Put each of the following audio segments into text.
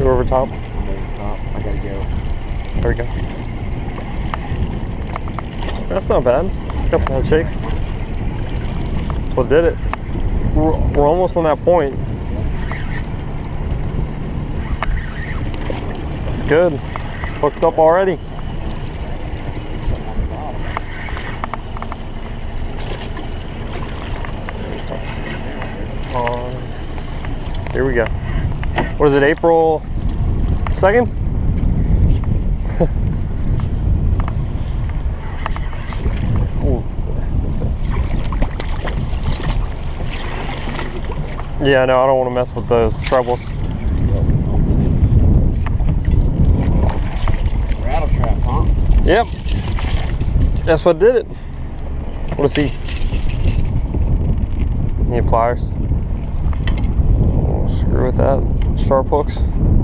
Go over top. I'm over top. I gotta go. There we go. That's not bad. Got some head shakes. That's what did it. We're almost on that point. That's good. Hooked up already. Here we go. What is it, April 2nd? Yeah, no, I don't want to mess with those trebles. Rattle trap, huh? Yep. That's what did it. What is he? Need pliers? Oh, screw with that. Sharp hooks.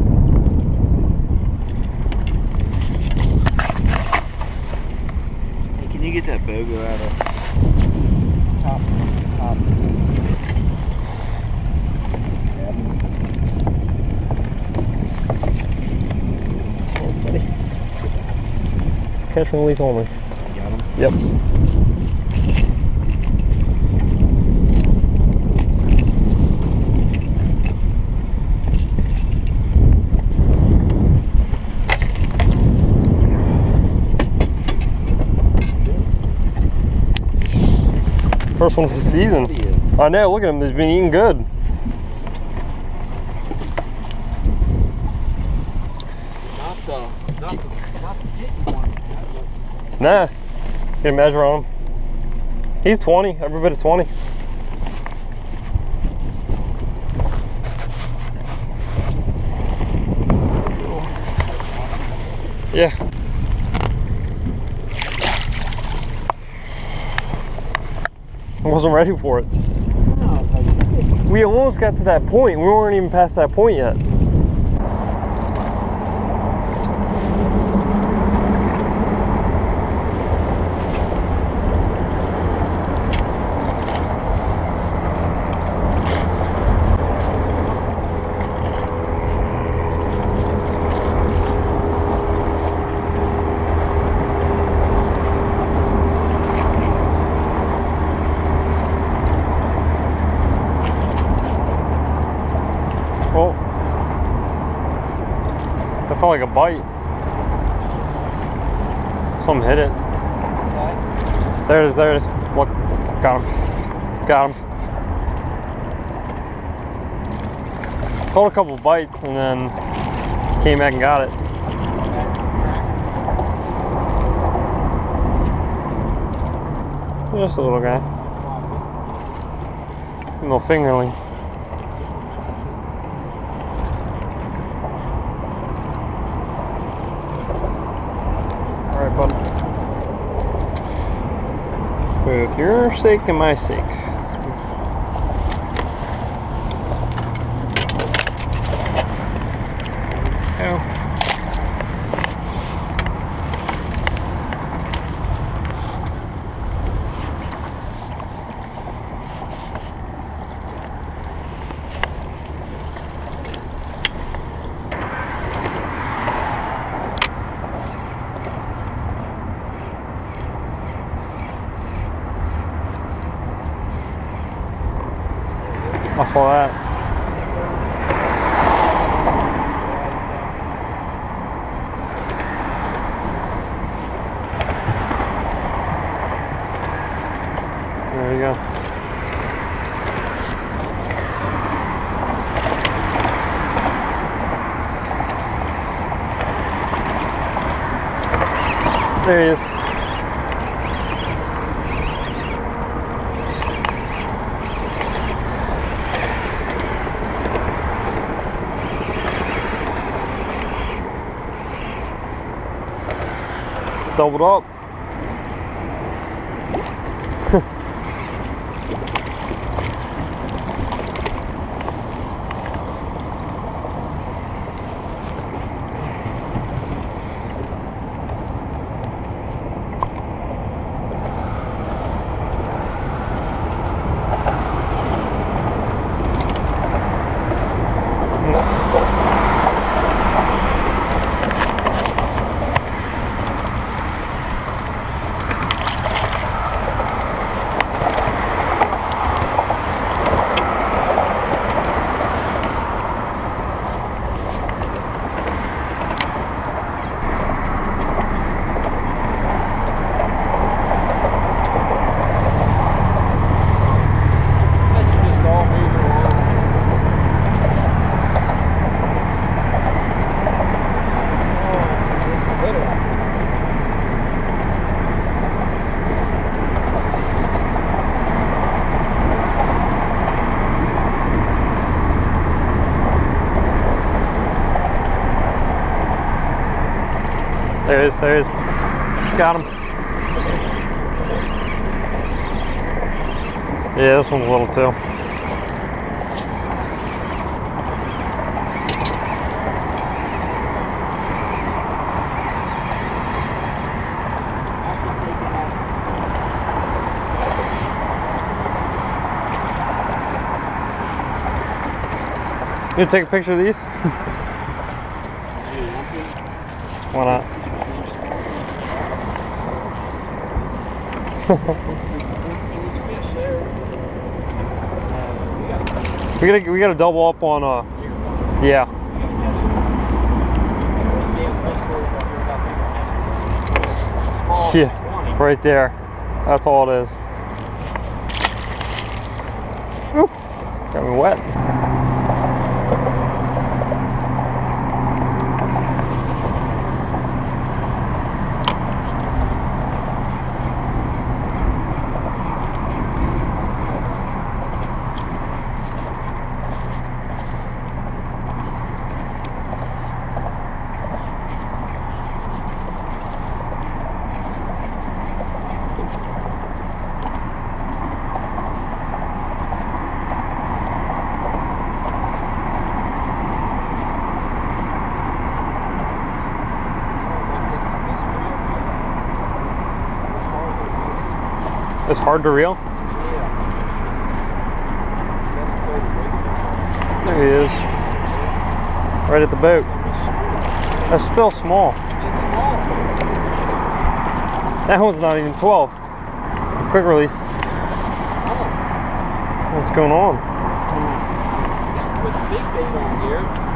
Hey, can you get that bogo out of top? Oh, buddy. Catch and release only. Got him? Yep. First one of the season. I know, look at him, he's been eating good. Not the jigging one. Nah, get a measure on him. He's 20, every bit of 20. Yeah. I wasn't ready for it. We almost got to that point. We weren't even past that point yet. Oh, that felt like a bite. Something hit it. There it is, there it is. Look, got him. Got him. Caught a couple bites and then came back and got it. Just a little guy. A little fingerling. Alright, bud. For your sake and my sake. I saw that. There you go. There he is. Doubled up. There it is, there it is. Got him. Yeah, this one's little too. You gonna take a picture of these? Why not? we gotta double up on yeah. Yeah, right there. That's all it is. Woo. Got me wet. It's hard to reel? Yeah. There he is. Right at the boat. That's still small. It's small. That one's not even 12. Quick release. Oh. What's going on? Put the big bait on here.